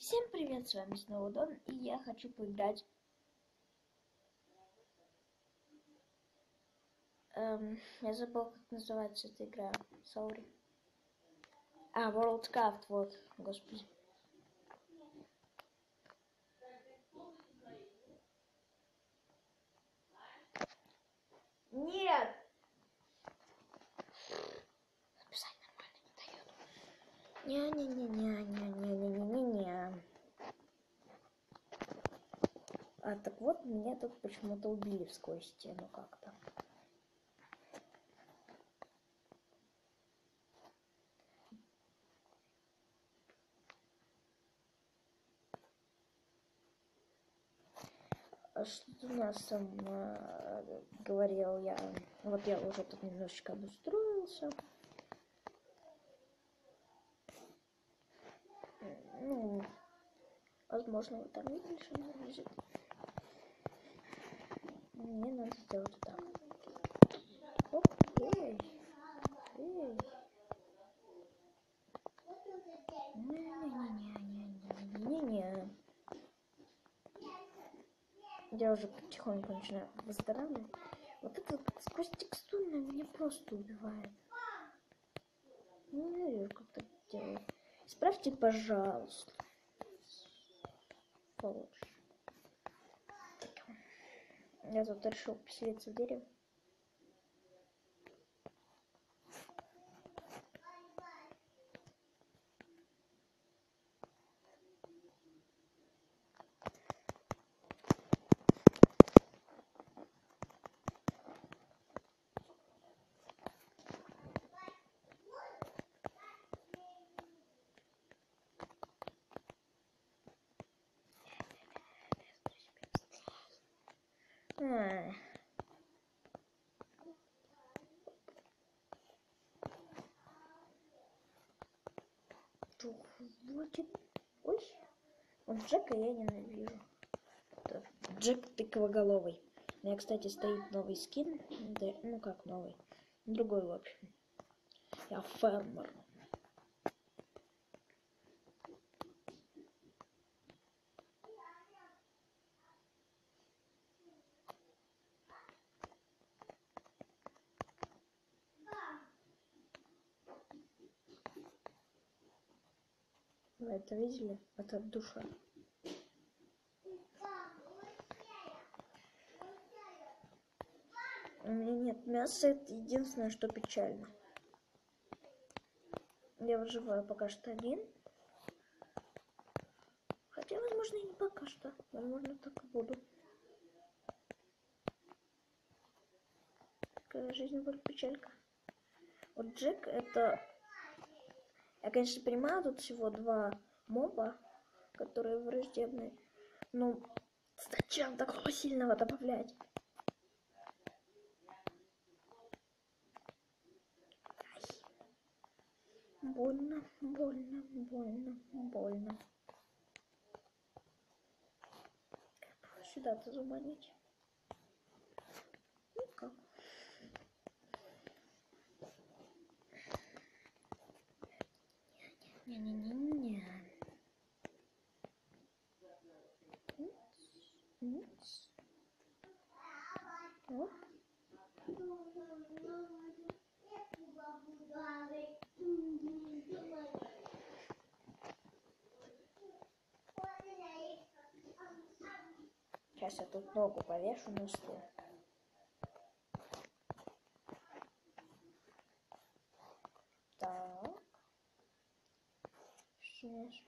Всем привет, с вами снова Дон, и я хочу поиграть. Я забыл, как называется эта игра. Sorry. World Craft, вот, господи. Нет! Написать нормально не дает. Не-не-не-не-не-не-не-не-не. Так вот, меня тут почему-то убили сквозь стену как-то. Что у нас там говорил я? Вот я уже тут немножечко обустроился. Ну, возможно, вы там видели, что она лежит. Мне надо сделать так. Оп, эй. Не-не-не-не-не-не-не. Я уже потихоньку начинаю выздоравливать. Вот это сквозь текстурное меня просто убивает. Не верю, как так делать. Исправьте, пожалуйста. Получше. Я тут решил поселиться в дерево. Хватит. Ой. Вот Джека я ненавижу. Это Джек тыквоголовый. У меня, кстати, стоит новый скин. Да, ну как новый? Другой, в общем. Я фермер. Вы это видели? Это душа. У меня нет мяса, это единственное, что печально. Я выживаю пока что один. Хотя, возможно, и не пока что. Возможно, так и буду. Такая жизнь будет печалька. Вот Джек это... Я, конечно, понимаю, тут всего 2 моба, которые враждебные. Но зачем такого сильного добавлять? Больно, больно, больно, больно. Сюда-то заманить. Никак. Не-не-не-не. Оп. Сейчас я тут ногу повешу на стол. Так. Сейчас.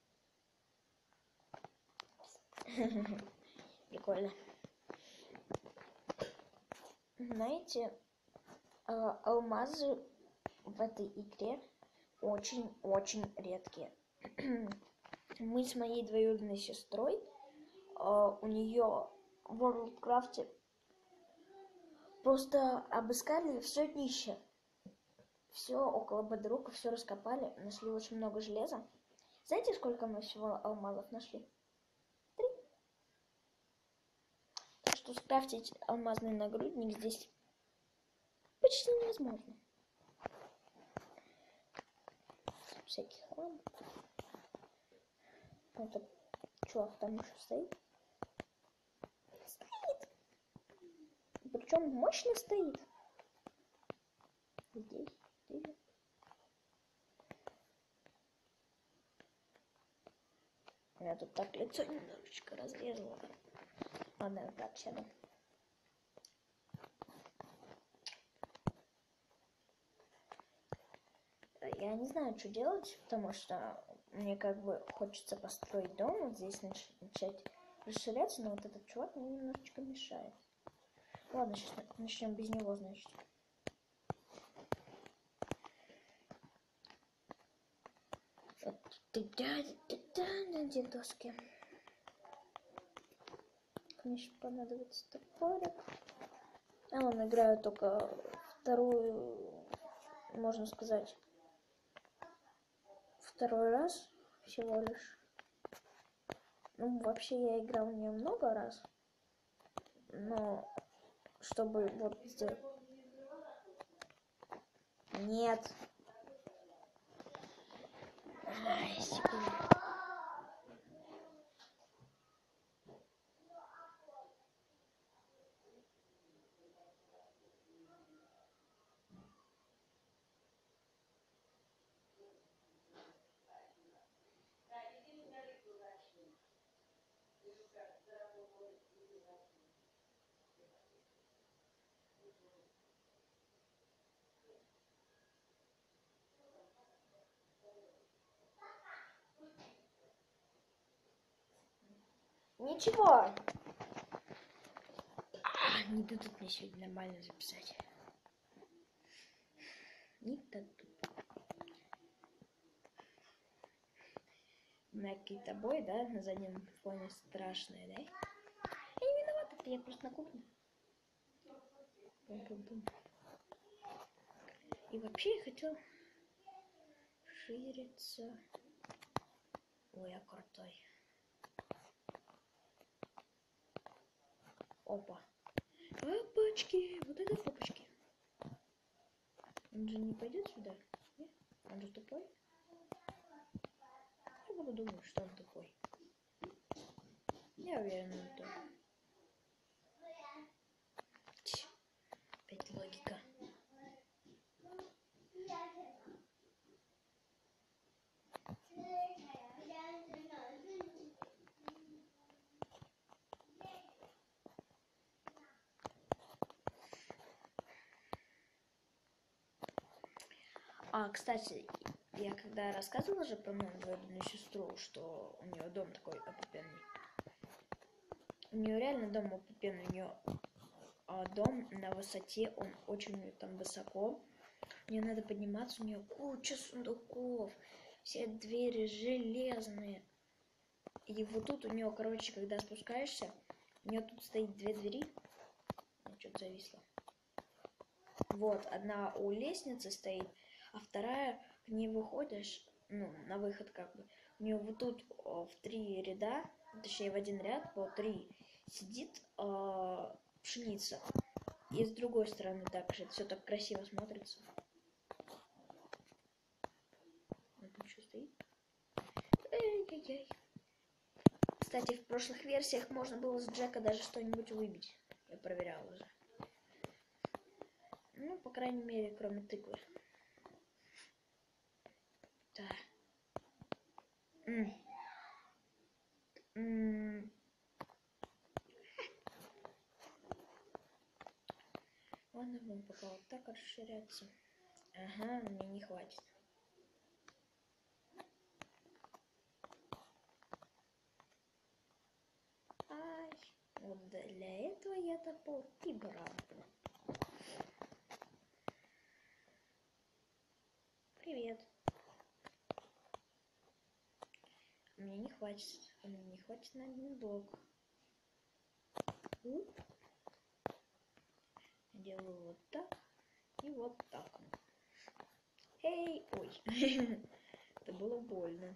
Прикольно. Знаете, алмазы в этой игре очень-очень редкие. Мы с моей двоюродной сестрой, у нее в World Craft просто обыскали все днище. Все около Бодрука, все раскопали, нашли очень много железа. Знаете, сколько мы всего алмазов нашли? 3. Так что скрафтить алмазный нагрудник здесь почти невозможно. Всякий хлам. Этот чувак там еще стоит. Стоит. Причем мощно стоит. Здесь. Здесь. Я тут так лицо немножечко разрезала. Ладно, я так сяду. Я не знаю, что делать, потому что мне как бы хочется построить дом, вот здесь начать расширяться, но вот этот чувак мне немножечко мешает. Ладно, сейчас начнем без него, значит. На дедовске. Конечно, понадобится топорик. А он играю только вторую, можно сказать, второй раз всего лишь. Ну, вообще я играл в нее много раз. Но чтобы вот сделать... Нет. Ай, секунду. Ничего. Не дадут мне сегодня нормально записать. Не дадут. У меня какие-то обои, да, на заднем фоне страшные, да? Я не виновата, это я просто на кухне. И вообще я хотел шириться. Ой, я крутой. Опа. Папочки, вот это папочки. Он же не пойдет сюда? Нет? Он же тупой? Я буду думать, что он тупой. Я уверена в том. Опять логика. Кстати, я когда рассказывала же про мою двоюродную сестру, что у нее дом такой опупенный. У нее реально дом опупенный, у нее дом на высоте, он очень там высоко. Мне надо подниматься, у нее куча сундуков, все двери железные. И вот тут у нее, короче, когда спускаешься, у нее тут стоит две двери. Что-то зависло. Вот, одна у лестницы стоит, а вторая, к ней выходишь, ну, на выход как бы. У нее вот тут в 3 ряда, точнее в один ряд, по 3, сидит пшеница. И с другой стороны также. Все так красиво смотрится. Вот он что стоит. Эй-яй-яй. Кстати, в прошлых версиях можно было с Джека даже что-нибудь выбить. Я проверяла уже. Ну, по крайней мере, кроме тыквы. Да. Ладно, будем пока вот так расширяться. Ага, мне не хватит. Ай, вот для этого я топор и брал. Привет. Мне не хватит. Мне не хватит на один блок. Делаю вот так и вот так. Эй, ой. Это было больно.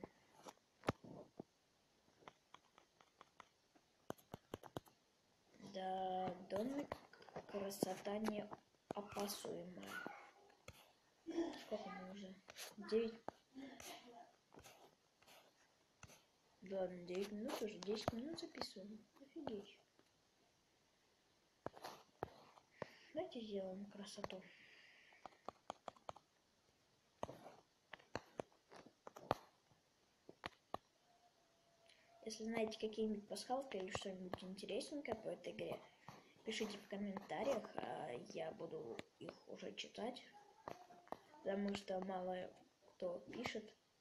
Да, домик красота неопасуемая. Сколько мы уже? 9. Ладно, 9 минут уже, 10 минут записываем. Офигеть. Давайте сделаем красоту. Если знаете какие-нибудь пасхалки или что-нибудь интересненькое по этой игре, пишите в комментариях, а я буду их уже читать. Потому что мало кто пишет.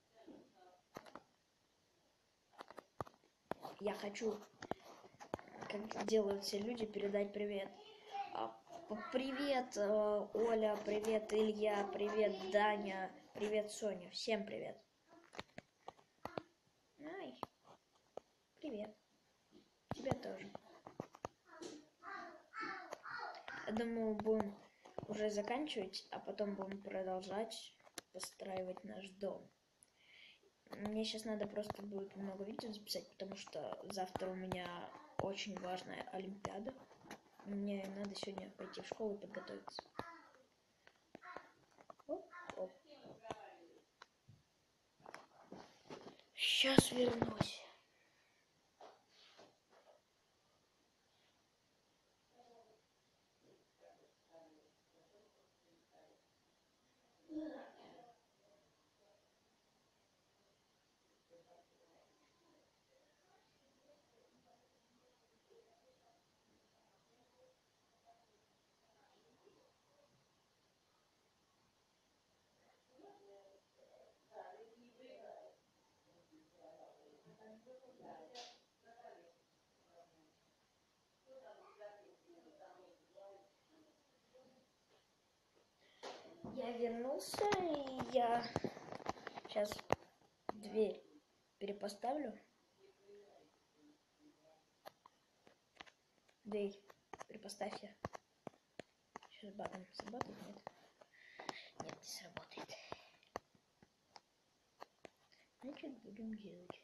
Я хочу, как делают все люди, передать привет. Привет, Оля, привет, Илья, привет, Даня, привет, Соня. Всем привет. Ай, привет. Тебе тоже. Я думаю, будем уже заканчивать, а потом будем продолжать постраивать наш дом. Мне сейчас надо просто будет много видео записать, потому что завтра у меня очень важная олимпиада. Мне надо сегодня пойти в школу и подготовиться. Оп, оп. Сейчас вернусь. Я вернулся, и я сейчас дверь перепоставлю. Дверь перепоставьте. Сейчас батон сработает, нет? Нет, не сработает. Значит, будем делать.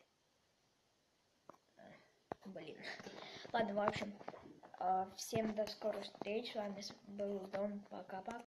Блин. Ладно, в общем, всем до скорых встреч. С вами был Дон. Пока-пока.